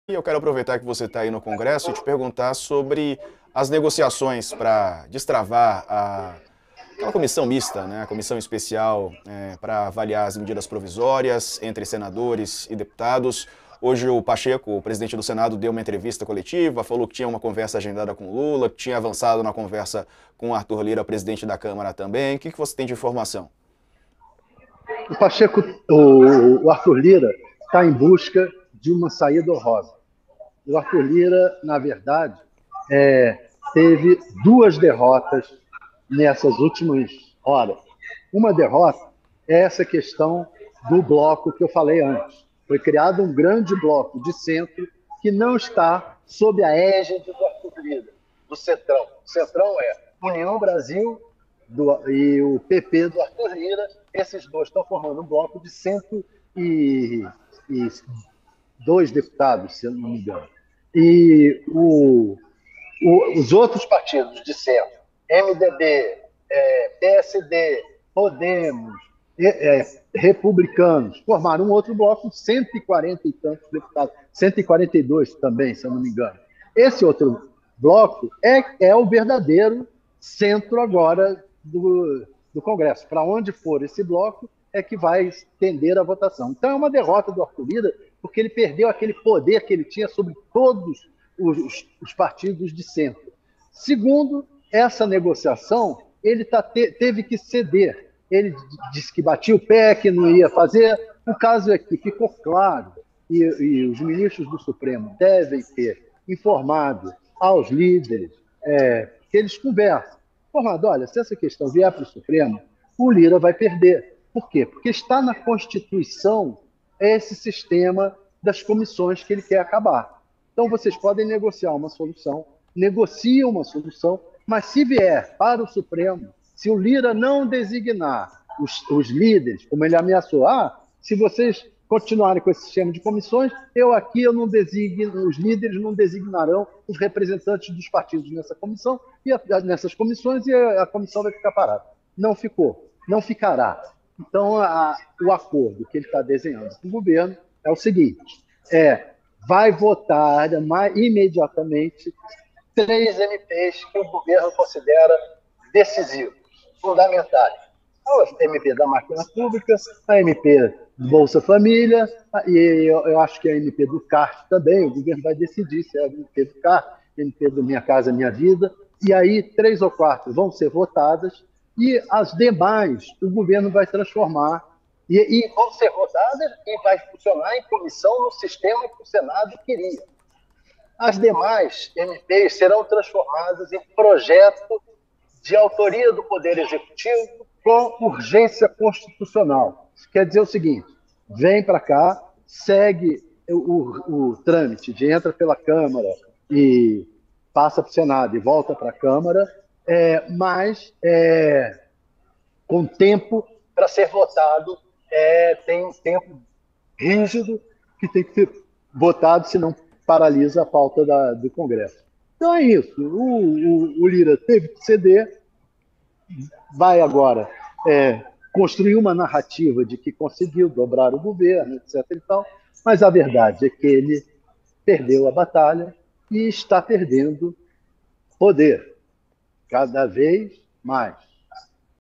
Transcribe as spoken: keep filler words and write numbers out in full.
E eu quero aproveitar que você está aí no Congresso e te perguntar sobre as negociações para destravar a, aquela comissão mista, né, a comissão especial é, para avaliar as medidas provisórias entre senadores e deputados. Hoje o Pacheco, o presidente do Senado, deu uma entrevista coletiva, falou que tinha uma conversa agendada com o Lula, que tinha avançado na conversa com o Arthur Lira, presidente da Câmara também. O que, que você tem de informação? O Pacheco, o, o Arthur Lira está em busca de uma saída honrosa. O Arthur Lira, na verdade, é, teve duas derrotas nessas últimas horas. Uma derrota é essa questão do bloco que eu falei antes. Foi criado um grande bloco de centro que não está sob a égide do Arthur Lira, do Centrão. O Centrão é União Brasil do, e o P P do Arthur Lira. Esses dois estão formando um bloco de cento e dois deputados, se eu não me engano. E o, o, os outros partidos de centro, M D B, é, P S D, Podemos, é, é, Republicanos, formaram um outro bloco, cento e quarenta e tantos deputados, cento e quarenta e dois também, se eu não me engano. Esse outro bloco é, é o verdadeiro centro agora do, do Congresso. Para onde for esse bloco é que vai tender a votação. Então é uma derrota do Arthur Lira, porque ele perdeu aquele poder que ele tinha sobre todos os, os partidos de centro. Segundo, essa negociação, ele tá, te, teve que ceder. Ele disse que batia o pé, que não ia fazer. O caso é que ficou claro, e, e os ministros do Supremo devem ter informado aos líderes é, que eles conversam. Informado, olha, se essa questão vier para o Supremo, o Lira vai perder. Por quê? Porque está na Constituição esse sistema das comissões que ele quer acabar. Então, vocês podem negociar uma solução, negociam uma solução, mas se vier para o Supremo, se o Lira não designar os, os líderes, como ele ameaçou, ah, se vocês continuarem com esse sistema de comissões, eu aqui eu não designo, os líderes não designarão os representantes dos partidos nessa comissão, e a, nessas comissões, e a, a comissão vai ficar parada. Não ficou, não ficará. Então, a, o acordo que ele está desenhando com o governo é o seguinte, é, vai votar mais, imediatamente três M Ps que o governo considera decisivos, fundamentais. A M P da Máquina Pública, a M P do Bolsa Família, e eu, eu acho que a M P do C A R T também, o governo vai decidir se é a M P do C A R T, a M P do Minha Casa Minha Vida, e aí três ou quatro vão ser votadas, e as demais o governo vai transformar, e, e vão ser votadas e vai funcionar em comissão no sistema que o Senado queria. As demais M Ps serão transformadas em projeto de autoria do Poder Executivo com urgência constitucional. Isso quer dizer o seguinte, vem para cá, segue o, o, o trâmite de entra pela Câmara e passa para o Senado e volta para a Câmara, é, mas é, com tempo para ser votado, é, tem um tempo rígido que tem que ser votado, senão paralisa a pauta da, do Congresso. Então é isso, o, o, o Lira teve que ceder, vai agora é, construir uma narrativa de que conseguiu dobrar o governo, etc e tal, mas a verdade é que ele perdeu a batalha e está perdendo poder cada vez mais.